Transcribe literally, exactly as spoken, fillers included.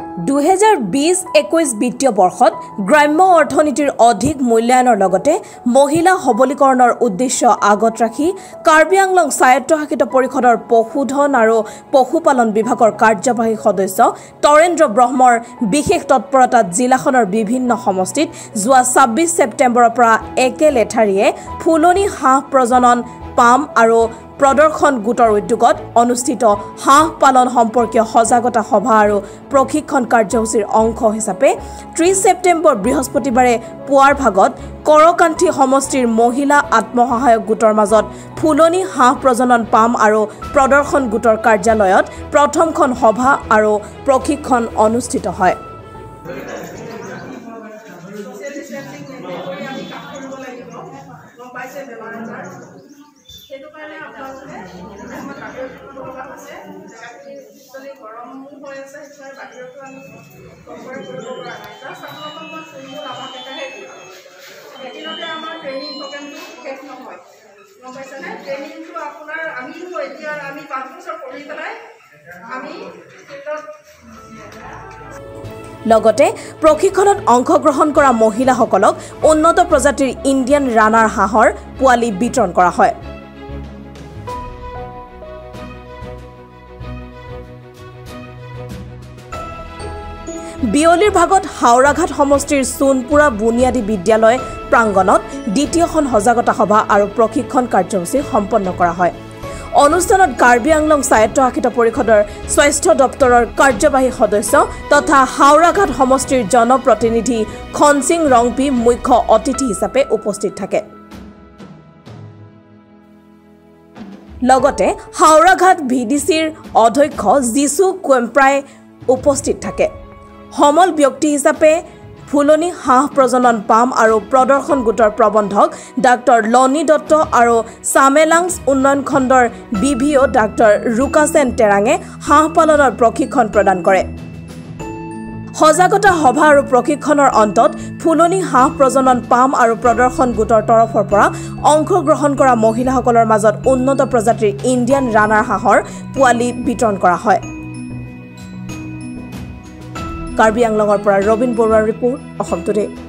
দুহেজাৰ বিশ একৈশ বিত্তীয় বৰ্ষত গ্ৰাম্য অৰ্থনীতিৰ অধিক মূল্যায়নৰ লগতে মহিলা সবলীকৰণৰ উদ্দেশ্য আগত ৰাখি কাৰ্বি আংলং স্বায়ত্তশাসিত পৰিষদৰ পশুধন আৰু পশুপালন বিভাগৰ কাৰ্যবাহী সদস্য তৰেন্দ্ৰ ব্ৰহ্মৰ বিশেষ তৎপৰতাত জিলাখনৰ বিভিন্ন সমষ্টিত যোৱা ছাব্বিছ ছেপ্টেম্বৰৰ পৰা একে লেঠাৰিয়ে ফুলনি হাঁহ প্ৰজনন পাম আৰু প্ৰদৰ্শন গোটৰ উদ্যোগত অনুষ্ঠিত হাঁহ পালন সম্পৰ্কীয় সজাগতা সভা আৰু প্ৰশিক্ষণ কাৰ্যসূচীৰ অংশ হিচাপে ত্ৰিছ ছেপ্টেম্বৰ বৃহস্পতিবাৰে পুৱাৰ ভাগত কৰকান্থী সমষ্টিৰ মহিলা আত্মসহায়ক গোটৰ মাজত ফুলনি হাঁহ প্ৰজনন পাম আৰু প্ৰদৰ্শন গোটৰ কাৰ্যালয়ত প্ৰথমখন সভা আৰু প্ৰশিক্ষণ অনুষ্ঠিত হয়। সেইটো কাৰণে আপোনালোকে আমাৰ বাহিৰত লগা হৈছে জেগাখিনি গৰম হৈ আছে সেইটো কাৰণে বাহিৰতো আমি কম্পেয়াৰ কৰিব পৰা নাই জাষ্ট আপোনালোকক মই চিম্পুল আমাক এটাহে দিওঁ এদিনতে আমাৰ ট্ৰেইনিং প্ৰগ্ৰেমটো শেষ নহয় গম পাইছেনে ট্ৰেইনিংটো আপোনাৰ আমিও এতিয়া আমি পাঁচ বছৰ পঢ়ি পেলাই আমি ফিল্ডত লগতে প্ৰশিক্ষণত অংশগ্ৰহণ কৰা মহিলাসকলক উন্নত প্ৰজাতিৰ ইণ্ডিয়ান ৰানাৰ হাঁহৰ পোৱালি বিতৰণ কৰা হয়। বিয়লিৰ ভাগত হাওৰাঘাট সমষ্টিৰ সোণপুৰা বুনিয়াদী বিদ্যালয় প্ৰাংগণত দ্বিতীয়খন সজাগতা সভা আৰু প্ৰশিক্ষণ কাৰ্যসূচী সম্পন্ন কৰা হয়। অনুষ্ঠানত কাৰ্বি আংলং স্বায়ত্তশাসিত পৰিষদৰ স্বাস্থ্য দপ্তৰৰ কাৰ্যবাহী সদস্য তথা হাওৰাঘাট সমষ্টিৰ জনপ্ৰতিনিধি খনসিং ৰংপি মুখ্য অতিথি হিচাপে উপস্থিত থাকে। লগতে হাওৰাঘাট ভিডিচিৰ অধ্যক্ষ জিছু কুৱেম্প্ৰাই উপস্থিত থাকে। সমল ব্যক্তি হিচাপে ফুলনি হাঁহ প্ৰজনন পাম আৰু প্ৰদৰ্শন গোটৰ প্ৰবন্ধক ডাক্তৰ লনি দত্ত আৰু চামেলাংছ উন্নয়ন খণ্ডৰ B V O' doctor Rukasen টেৰাঙে হাঁহ পালনৰ প্ৰশিক্ষণ প্ৰদান কৰে। সজাগতা সভা আৰু প্ৰশিক্ষণৰ অন্তত ফুলনি হাঁহ প্ৰজনন পাম আৰু প্ৰদৰ্শন গোটৰ তৰফৰ পৰা অংশগ্ৰহণ কৰা মহিলাসকলৰ মাজত উন্নত প্ৰজাতিৰ ইণ্ডিয়ান ৰানাৰ হাঁহৰ পোৱালি বিতৰণ কৰা হয়। কাৰ্বি আংলঙৰ পৰা ৰবীন বৰুৱাৰ ৰিপৰ্ট অসম টুডে।